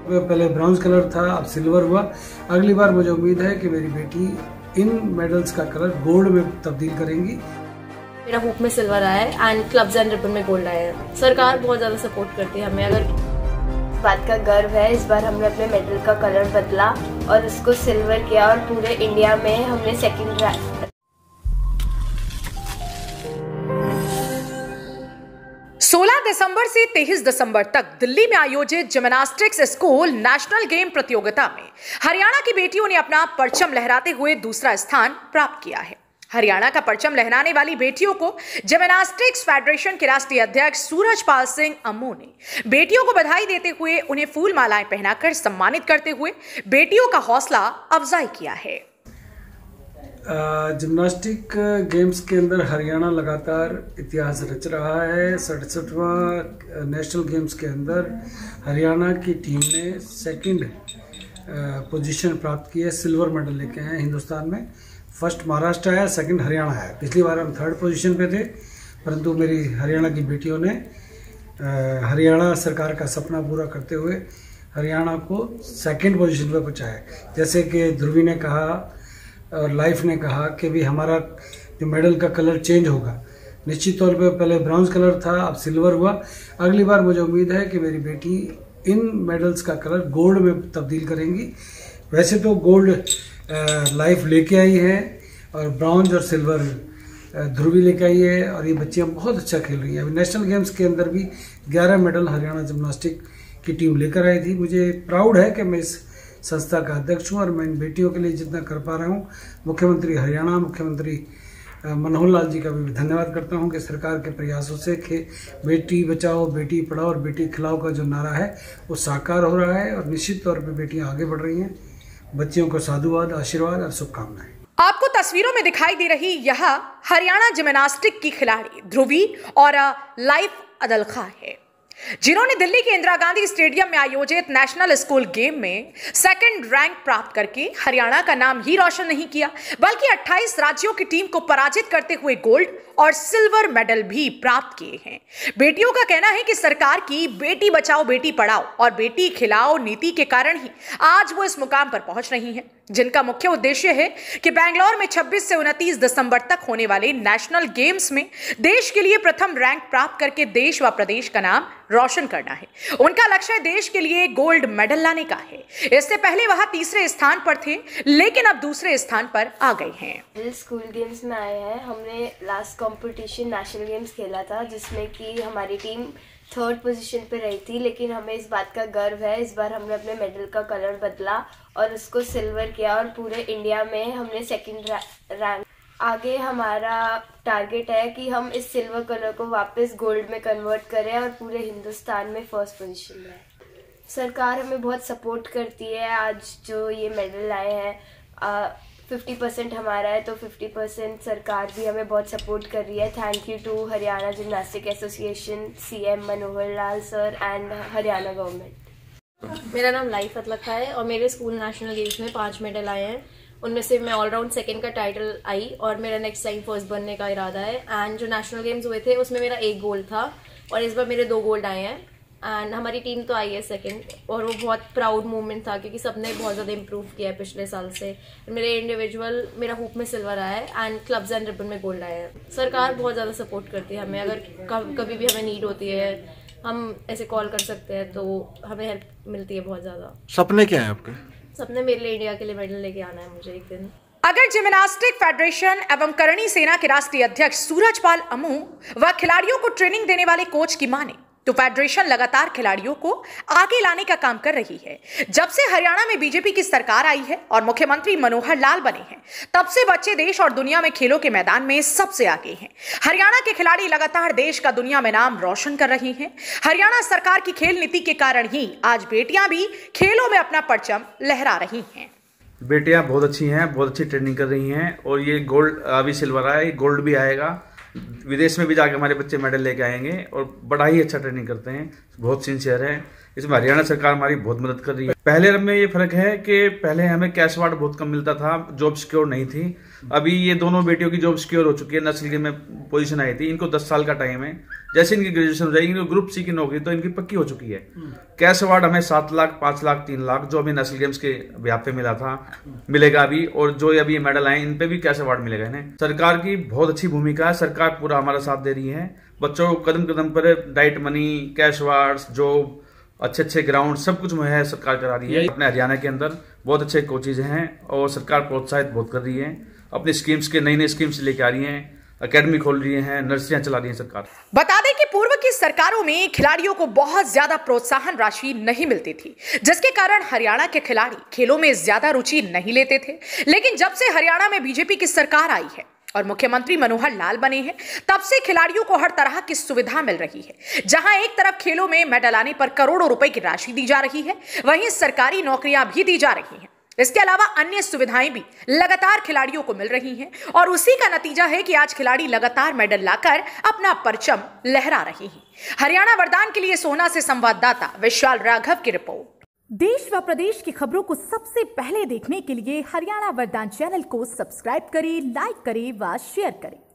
पहले brown colour था, अब सिल्वर हुआ। अगली बार मुझे उम्मीद है कि मेरी बेटी इन मेडल्स का कलर गोल्ड में तब्दील करेंगी। मेरा हुप में सिल्वर आया है एंड क्लब्स एंड रिबन में गोल्ड आया है। सरकार बहुत ज्यादा सपोर्ट करती है हमें। अगर बात का गर्व है, इस बार हमने अपने मेडल का कलर बदला और उसको सिल्वर किया और पूरे इंडिया में हमने सेकंड रैंक। 16 दिसंबर से 23 दिसंबर तक दिल्ली में आयोजित जिम्नास्टिक्स स्कूल नेशनल गेम प्रतियोगिता में हरियाणा की बेटियों ने अपना परचम लहराते हुए दूसरा स्थान प्राप्त किया है। हरियाणा का परचम लहराने वाली बेटियों को जिम्नास्टिक्स फेडरेशन के राष्ट्रीय अध्यक्ष सूरजपाल सिंह अम्मू ने बेटियों को बधाई देते हुए उन्हें फूल मालाएं पहनाकर सम्मानित करते हुए बेटियों का हौसला अफजाई किया है। जिम्नास्टिक गेम्स के अंदर हरियाणा लगातार इतिहास रच रहा है। 67वां नेशनल गेम्स के अंदर हरियाणा की टीम ने सेकंड पोजीशन प्राप्त की है, सिल्वर मेडल लेके आए हैं हिंदुस्तान में। फर्स्ट महाराष्ट्र है, सेकंड हरियाणा है। पिछली बार हम थर्ड पोजीशन पे थे, परंतु मेरी हरियाणा की बेटियों ने हरियाणा सरकार का सपना पूरा करते हुए हरियाणा को सेकंड पोजीशन पे पहुंचाया। जैसे कि ध्रुवी ने कहा और लाइफ ने कहा कि भी हमारा जो मेडल का कलर चेंज होगा। निश्चित तौर पे पहले ब्राउन कलर था, अब सिल्वर हुआ। अगली बार मुझे उम्मीद है कि मेरी बेटी इन मेडल्स का कलर गोल्ड में तब्दील करेंगी। वैसे तो गोल्ड लाइफ लेके आई है और ब्राउन और सिल्वर ध्रुवी लेके आई है और ये बच्चियाँ बहुत अच्छा खेल रही हैं। अभी नेशनल गेम्स के अंदर भी 11 मेडल हरियाणा जिम्नास्टिक की टीम लेकर आई थी। मुझे प्राउड है कि मैं इस संस्था का अध्यक्ष हूँ और मैं इन बेटियों के लिए जितना कर पा रहा हूँ, मुख्यमंत्री हरियाणा, मुख्यमंत्री मनोहर लाल जी का भी धन्यवाद करता हूँ कि सरकार के प्रयासों से बेटी बचाओ, बेटी पढ़ाओ और बेटी खिलाओ का जो नारा है वो साकार हो रहा है और निश्चित तौर पर बेटियाँ आगे बढ़ रही हैं। बच्चियों को साधुवाद, आशीर्वाद और शुभकामनाएं। आपको तस्वीरों में दिखाई दे रही यह हरियाणा जिम्नास्टिक की खिलाड़ी ध्रुवी और लाइफ अदल खां है, जिन्होंने दिल्ली के इंदिरा गांधी स्टेडियम में आयोजित नेशनल स्कूल गेम में सेकंड रैंक प्राप्त करके हरियाणा का नाम ही रोशन नहीं किया, बल्कि 28 राज्यों की टीम को पराजित करते हुए गोल्ड और सिल्वर मेडल भी प्राप्त किए हैं। बेटियों का कहना है कि सरकार की बेटी बचाओ, बेटी पढ़ाओ और बेटी खिलाओ नीति के कारण ही आज वो इस मुकाम पर पहुंच रही हैं, जिनका मुख्य उद्देश्य है कि बेंगलोर में 26 से 29 दिसंबर तक होने वाले नेशनल गेम्स में देश के लिए प्रथम रैंक प्राप्त करके देश व प्रदेश का नाम रोशन करना है। उनका लक्ष्य देश के लिए गोल्ड मेडल लाने का है। इससे पहले वह तीसरे स्थान पर थे, लेकिन अब दूसरे स्थान पर आ गए हैं। स्कूल गेम्स में आए हैं। हमने लास्ट कंपटीशन नेशनल गेम्स खेला था, जिसमें कि हमारी टीम थर्ड पोजीशन पे रही थी, लेकिन हमें इस बात का गर्व है, इस बार हमने अपने मेडल का कलर बदला और उसको सिल्वर किया और पूरे इंडिया में हमने सेकंड रैंक। आगे हमारा टारगेट है कि हम इस सिल्वर कलर को वापस गोल्ड में कन्वर्ट करें और पूरे हिंदुस्तान में फर्स्ट पोजीशन में आए। सरकार हमें बहुत सपोर्ट करती है। आज जो ये मेडल आए हैं 50% हमारा है, तो 50% सरकार भी हमें बहुत सपोर्ट कर रही है। Thank you to Haryana gymnastic association, CM Manohar Lal sir and Haryana government. मेरा नाम लाइफ अदल खां है और मेरे स्कूल नेशनल गेम्स में 5 मेडल आए हैं। उनमें से मैं ऑलराउंड सेकंड का टाइटल आई और मेरा नेक्स्ट टाइम फर्स्ट बनने का इरादा है। एंड जो नेशनल गेम्स हुए थे उसमें मेरा 1 गोल्ड था और इस बार मेरे 2 गोल्ड आए हैं। एंड हमारी टीम तो आई है सेकंड और वो बहुत प्राउड मोमेंट था क्योंकि सबने बहुत ज़्यादा इम्प्रूव किया है पिछले साल से। मेरे इंडिविजुअल मेरा हुप में सिल्वर आया है एंड क्लब्स एंड रिबन में गोल्ड आया है। सरकार बहुत ज़्यादा सपोर्ट करती है हमें। अगर कभी भी हमें नीड होती है हम ऐसे कॉल कर सकते हैं, तो हमें हेल्प मिलती है बहुत ज़्यादा। सपने क्या हैं आपके? सपने मेरे लिए इंडिया के लिए मेडल लेके आना है मुझे एक दिन। अगर जिम्नास्टिक फेडरेशन एवं करणी सेना के राष्ट्रीय अध्यक्ष सूरजपाल अम्मू व खिलाड़ियों को ट्रेनिंग देने वाले कोच की माने तो फेडरेशन लगातार खिलाड़ियों को आगे लाने का काम कर रही है। जब से हरियाणा में बीजेपी की सरकार आई है और मुख्यमंत्री मनोहर लाल बने हैं, तब से बच्चे देश और दुनिया में खेलों के मैदान में सबसे आगे हैं। हरियाणा के खिलाड़ी लगातार देश का दुनिया में नाम रोशन कर रहे हैं। हरियाणा सरकार की खेल नीति के कारण ही आज बेटियां भी खेलों में अपना परचम लहरा रही हैं। बेटियां बहुत अच्छी हैं, बहुत अच्छी ट्रेनिंग कर रही हैं और ये गोल्ड अभी सिल्वर आया, गोल्ड भी आएगा। विदेश में भी जाके हमारे बच्चे मेडल लेके आएंगे और बड़ा ही अच्छा ट्रेनिंग करते हैं, बहुत सिंसियर है। इसमें हरियाणा सरकार हमारी बहुत मदद कर रही है। पहले में ये फर्क है कि पहले हमें कैश अवार्ड बहुत कम मिलता था, जॉब सिक्योर नहीं थी। अभी ये दोनों बेटियों की जॉब सिक्योर हो चुकी है, नेशनल गेम में पोजीशन आई थी, इनको 10 साल का टाइम है। जैसे इनकी ग्रेजुएशन हो जाएगी, इनको ग्रुप सी की नौकरी तो इनकी पक्की हो चुकी है। कैश अवार्ड हमें 7 लाख, 5 लाख, 3 लाख जो अभी नेशनल गेम्स के व्याप पे मिला था, मिलेगा अभी। और जो अभी मेडल आए इन पे भी कैश अवार्ड मिलेगा इन्हें। सरकार की बहुत अच्छी भूमिका है, सरकार पूरा हमारा साथ दे रही है। बच्चों को कदम कदम पर diet money, cash awards, job, अच्छे ग्राउंड सब कुछ मुहैया सरकार करा रही है। अपने हरियाणा के अंदर बहुत अच्छे कोचेज हैं और सरकार प्रोत्साहित बहुत कर रही है। अपनी स्कीम्स के नई स्कीम्स लेके आ रही है, एकेडमी खोल रही है, नर्सरियां चला रही है सरकार। बता दें कि पूर्व की सरकारों में खिलाड़ियों को बहुत ज्यादा प्रोत्साहन राशि नहीं मिलती थी, जिसके कारण हरियाणा के खिलाड़ी खेलों में ज्यादा रुचि नहीं लेते थे। लेकिन जब से हरियाणा में बीजेपी की सरकार आई है और मुख्यमंत्री मनोहर लाल बने हैं, तब से खिलाड़ियों को हर तरह की सुविधा मिल रही है। जहां एक तरफ खेलों में मेडल आने पर करोड़ों रुपए की राशि दी जा रही है, वहीं सरकारी नौकरियां भी दी जा रही हैं। इसके अलावा अन्य सुविधाएं भी लगातार खिलाड़ियों को मिल रही हैं और उसी का नतीजा है कि आज खिलाड़ी लगातार मेडल लाकर अपना परचम लहरा रहे हैं। हरियाणा वरदान के लिए सोहना से संवाददाता विशाल राघव की रिपोर्ट। देश व प्रदेश की खबरों को सबसे पहले देखने के लिए हरियाणा वरदान चैनल को सब्सक्राइब करें, लाइक करें व शेयर करें।